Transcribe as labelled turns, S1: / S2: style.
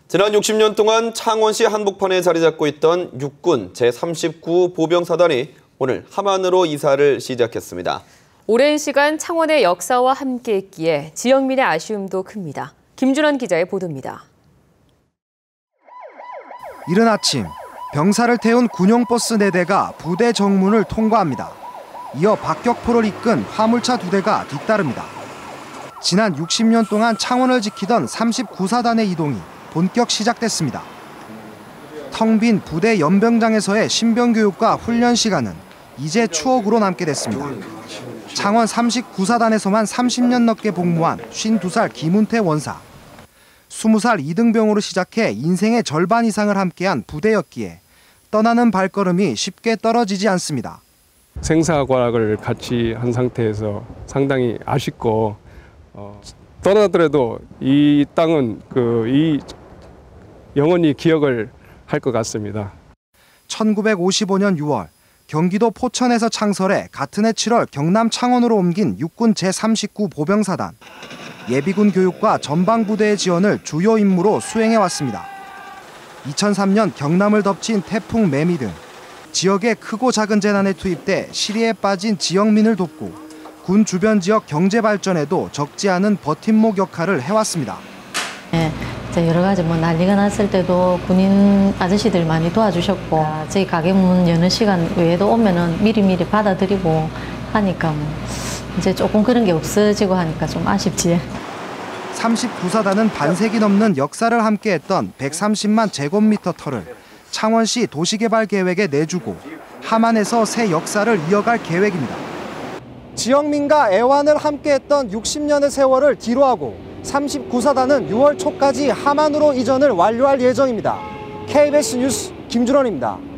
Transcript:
S1: 지난 60년 동안 창원시 한복판에 자리 잡고 있던 육군 제39 보병사단이 오늘 함안으로 이사를 시작했습니다. 오랜 시간 창원의 역사와 함께했기에 지역민의 아쉬움도 큽니다. 김준환 기자의 보도입니다.
S2: 이른 아침, 병사를 태운 군용버스 4대가 부대 정문을 통과합니다. 이어 박격포를 이끈 화물차 2대가 뒤따릅니다. 지난 60년 동안 창원을 지키던 39사단의 이동이 본격 시작됐습니다. 텅 빈 부대 연병장에서의 신병교육과 훈련 시간은 이제 추억으로 남게 됐습니다. 창원 39사단에서만 30년 넘게 복무한 52살 김운태 원사. 20살 2등병으로 시작해 인생의 절반 이상을 함께한 부대였기에 떠나는 발걸음이 쉽게 떨어지지 않습니다.
S3: 생사과학을 같이 한 상태에서 상당히 아쉽고 떠나더라도 이 땅은 영원히 기억을 할 것 같습니다.
S2: 1955년 6월 경기도 포천에서 창설해 같은 해 7월 경남 창원으로 옮긴 육군 제39 보병사단. 예비군 교육과 전방부대의 지원을 주요 임무로 수행해왔습니다. 2003년 경남을 덮친 태풍 매미 등 지역의 크고 작은 재난에 투입돼 시리에 빠진 지역민을 돕고 군 주변 지역 경제 발전에도 적지 않은 버팀목 역할을 해왔습니다.
S4: 네, 여러 가지 난리가 났을 때도 군인 아저씨들 많이 도와주셨고 저희 가게 문 여는 시간 외에도 오면은 미리미리 받아들이고 하니까 이제 조금 그런 게 없어지고 하니까 좀 아쉽지.
S2: 39사단은 반세기 넘는 역사를 함께했던 130만 제곱미터 터를 창원시 도시개발 계획에 내주고 함안에서 새 역사를 이어갈 계획입니다. 지역민과 애완을 함께했던 60년의 세월을 뒤로하고 39사단은 6월 초까지 함안으로 이전을 완료할 예정입니다. KBS 뉴스 김준원입니다.